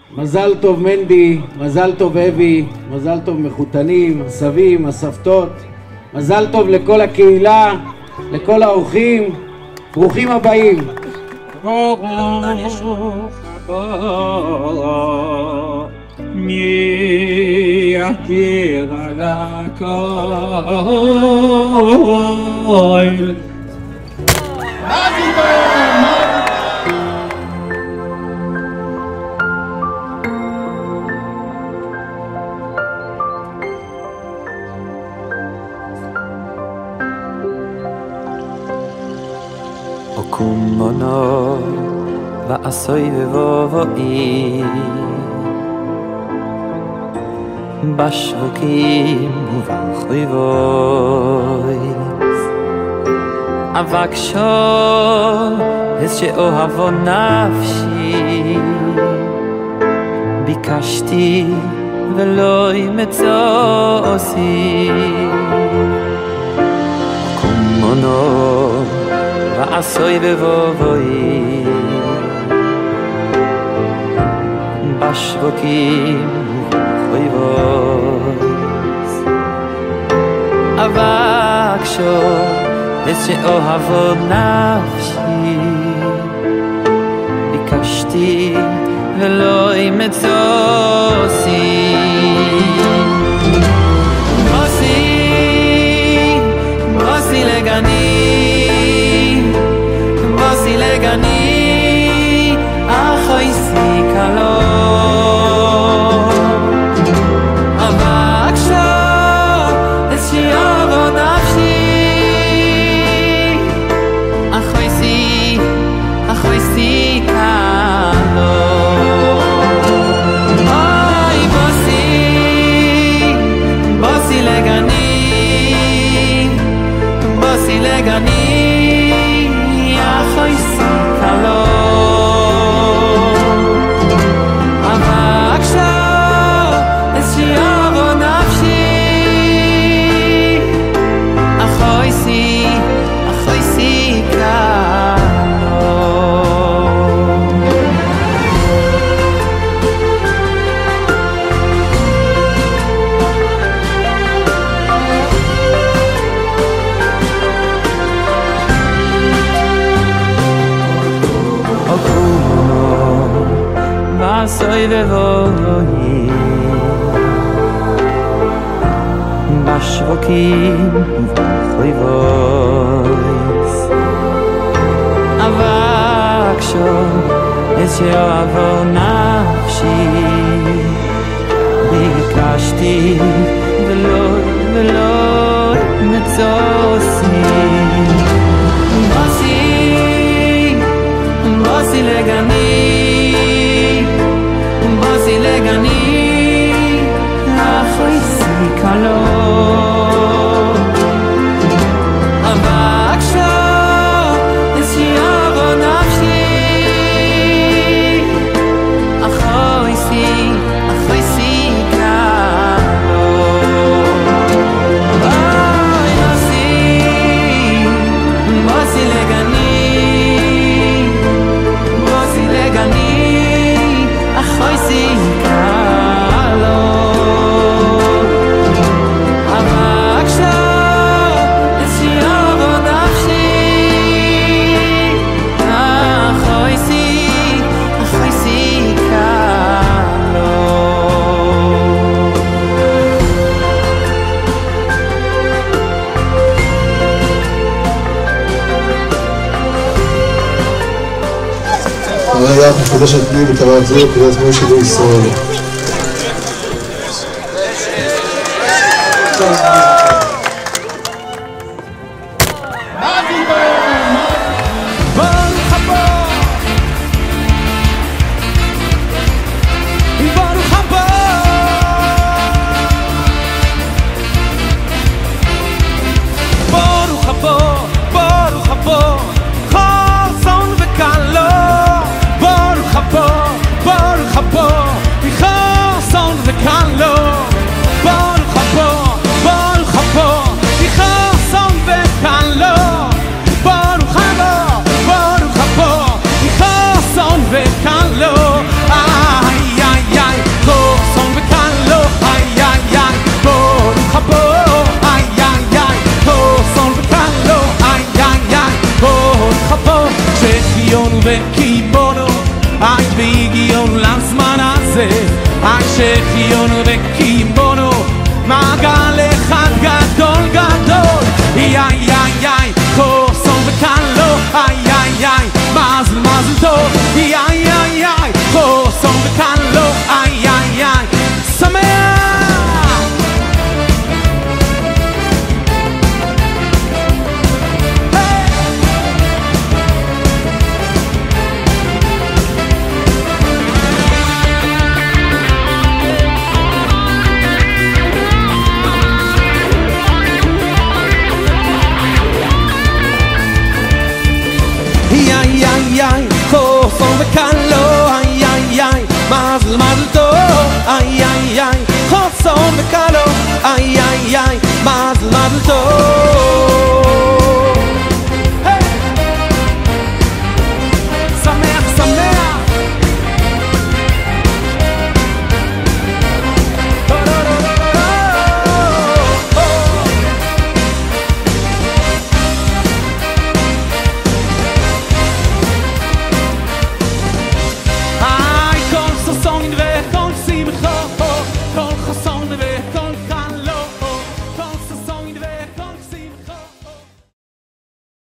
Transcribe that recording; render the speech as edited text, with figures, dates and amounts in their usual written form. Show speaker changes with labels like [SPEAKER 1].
[SPEAKER 1] מזל טוב מנדי, מזל טוב אבי, מזל טוב מחותנים, הסבים, הסבתות, מזל טוב לכל הקהילה, לכל האורחים, ברוכים הבאים. מי יכיר על הכל
[SPEAKER 2] Okumono va'asoi vevovoi Bashvokim uvachoivois Avaksho es she'ohavo nafshi Bikashti velo imetzosi Okumono va'asoi vevovoi Bashvokim uvachoivois Avaksho es she'ohavo nafshi Bikashti velo imetzosi Bossi legani Legani achoisi kalo Avaksho es she'ohavo nafshi achoisi kalo Oy bossi legani achoisi kalo Avaksho es she'ohavo nafshi achoisi kalo Va'asoi vevovoi Bashvokim uvachoivois Avaksho es she'ohavo nafshi Bikashti velo imetzosi Bossi legani Legani achoisi kalo Avaksho es she'ohavo nafshi achoisi kalo Oy bossi legani achoisi kalo Avaksho es she'ohavo nafshi achoisi kalo
[SPEAKER 3] הרי את מחודשת לי בטבעת זו כדי עצמו שידור ישראלי
[SPEAKER 4] לנו לזמן הזה, שחיון וקימונו, מעגל אחד גדול גדול. איי איי איי, חוסון וקלו, איי איי איי, מזל מזל טוב. איי איי איי, חוסון וקלו, איי איי איי, שמח. Ay, ay, ay, ay, חוסון וקלו, ay, ay, ay, מזל מזל טוב.